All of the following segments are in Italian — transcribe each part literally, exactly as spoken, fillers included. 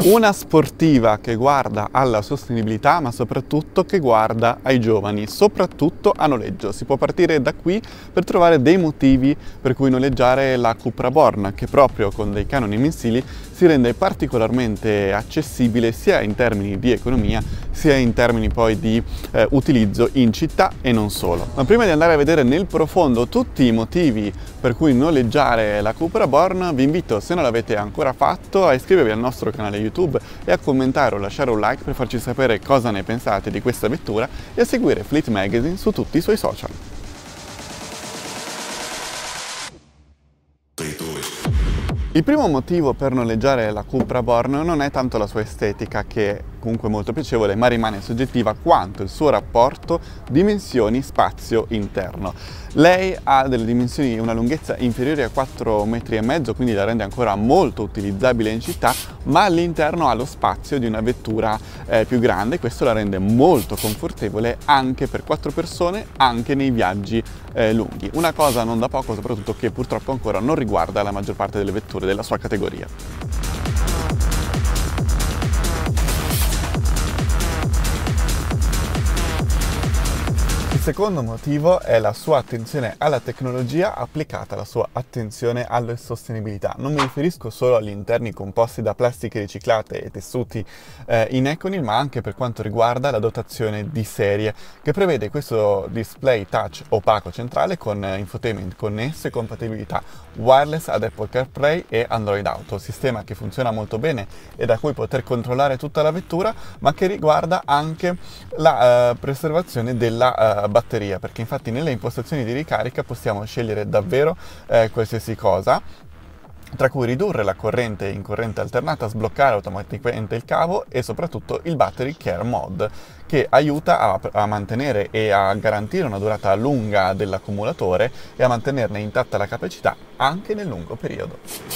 Una sportiva che guarda alla sostenibilità, ma soprattutto che guarda ai giovani, soprattutto a noleggio. Si può partire da qui per trovare dei motivi per cui noleggiare la Cupra Born, che proprio con dei canoni mensili si rende particolarmente accessibile sia in termini di economia sia in termini poi di eh, utilizzo in città e non solo. Ma prima di andare a vedere nel profondo tutti i motivi per cui noleggiare la Cupra Born, vi invito, se non l'avete ancora fatto, a iscrivervi al nostro canale YouTube e a commentare o lasciare un like per farci sapere cosa ne pensate di questa vettura e a seguire Fleet Magazine su tutti i suoi social. Il primo motivo per noleggiare la Cupra Born non è tanto la sua estetica, che è comunque molto piacevole, ma rimane soggettiva, quanto il suo rapporto dimensioni-spazio interno. Lei ha delle dimensioni, una lunghezza inferiore a quattro metri e mezzo, quindi la rende ancora molto utilizzabile in città, ma all'interno ha lo spazio di una vettura eh, più grande. Questo la rende molto confortevole anche per quattro persone, anche nei viaggi eh, lunghi. Una cosa non da poco, soprattutto che purtroppo ancora non riguarda la maggior parte delle vetture della sua categoria. Il secondo motivo è la sua attenzione alla tecnologia applicata alla sua attenzione alla sostenibilità. Non mi riferisco solo agli interni composti da plastiche riciclate e tessuti eh, in Econyl, ma anche per quanto riguarda la dotazione di serie, che prevede questo display touch opaco centrale con infotainment connesso e compatibilità wireless ad Apple CarPlay e Android Auto, sistema che funziona molto bene e da cui poter controllare tutta la vettura, ma che riguarda anche la uh, preservazione della uh, batteria, perché infatti nelle impostazioni di ricarica possiamo scegliere davvero eh, qualsiasi cosa, tra cui ridurre la corrente in corrente alternata, sbloccare automaticamente il cavo e soprattutto il Battery Care Mode, che aiuta a, a mantenere e a garantire una durata lunga dell'accumulatore e a mantenerne intatta la capacità anche nel lungo periodo.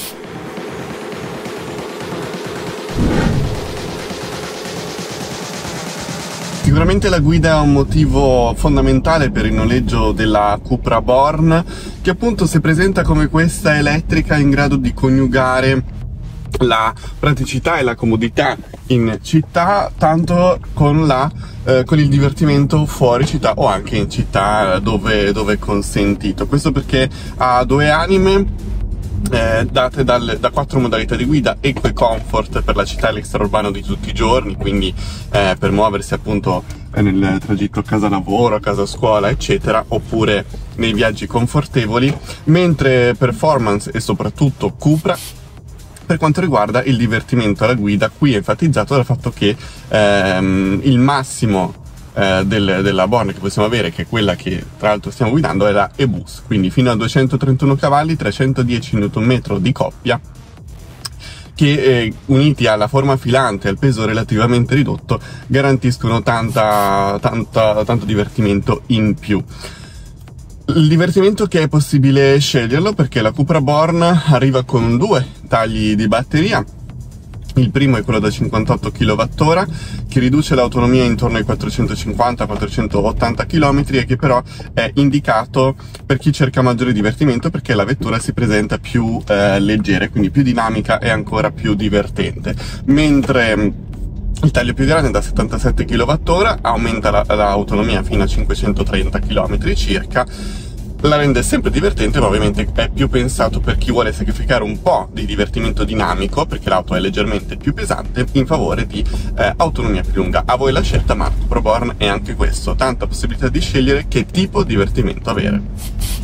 Sicuramente la guida è un motivo fondamentale per il noleggio della Cupra Born, che appunto si presenta come questa elettrica in grado di coniugare la praticità e la comodità in città, tanto con, la, eh, con il divertimento fuori città o anche in città dove, dove è consentito. Questo perché ha due anime Eh, date dal, da quattro modalità di guida: Eco e Comfort per la città e l'extraurbano di tutti i giorni, quindi eh, per muoversi appunto nel tragitto casa-lavoro, casa-scuola eccetera, oppure nei viaggi confortevoli, mentre Performance e soprattutto Cupra per quanto riguarda il divertimento alla guida. Qui è enfatizzato dal fatto che ehm, il massimo Eh, del, della Born che possiamo avere, che è quella che tra l'altro stiamo guidando, è la E-Bus, quindi fino a duecentotrentuno cavalli, trecentodieci newton metri di coppia, che eh, uniti alla forma filante e al peso relativamente ridotto garantiscono tanta, tanta, tanto divertimento in più. Il divertimento che è possibile sceglierlo perché la Cupra Born arriva con due tagli di batteria. Il primo è quello da cinquantotto chilowattora, che riduce l'autonomia intorno ai quattrocentocinquanta quattrocentottanta chilometri e che però è indicato per chi cerca maggiore divertimento, perché la vettura si presenta più eh, leggera, quindi più dinamica e ancora più divertente. Mentre il taglio più grande da settantasette chilowattora aumenta l'autonomia la, fino a cinquecentotrenta chilometri circa, la rende sempre divertente, ma ovviamente è più pensato per chi vuole sacrificare un po' di divertimento dinamico, perché l'auto è leggermente più pesante, in favore di eh, autonomia più lunga. A voi la scelta, ma Cupra Born è anche questo, tanta possibilità di scegliere che tipo di divertimento avere.